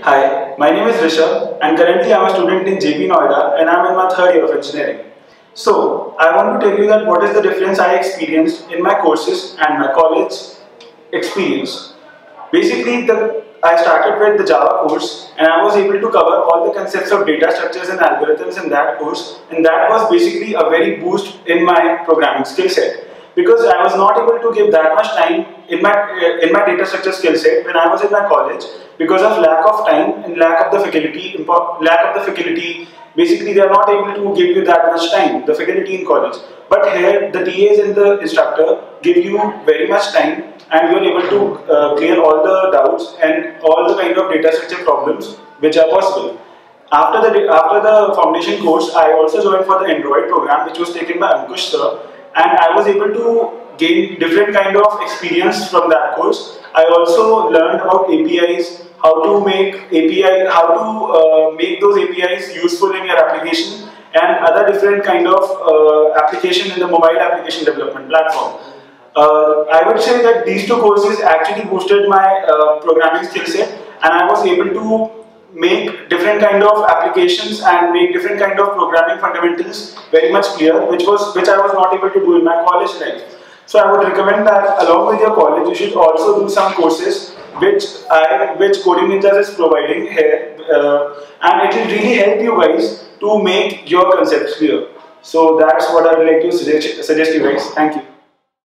Hi, my name is Rishabh and currently I am a student in JP Noida and I am in my third year of engineering. So, I want to tell you that what is the difference I experienced in my courses and my college experience. Basically, I started with the Java course and I was able to cover all the concepts of data structures and algorithms in that course, and that was basically a very boost in my programming skill set. Because I was not able to give that much time in my data structure skill set when I was in my college because of lack of time and lack of the faculty. Basically, they are not able to give you that much time, the faculty in college. But here, the TAs and the instructor give you very much time, and you are able to clear all the doubts and all the kind of data structure problems which are possible. After the foundation course, I also joined for the Android program, which was taken by Ankush sir, and I was able to gain different kind of experience from that course. I also learned about APIs, how to make those APIs useful in your application, and other different kind of application in the mobile application development platform. I would say that these two courses actually boosted my programming skill set, and I was able to make different kind of applications and make different kind of programming fundamentals very much clear, which I was not able to do in my college life. So I would recommend that along with your college, you should also do some courses which Coding Ninjas is providing here, and it will really help you guys to make your concepts clear. So that's what I would like to suggest you guys. Thank you.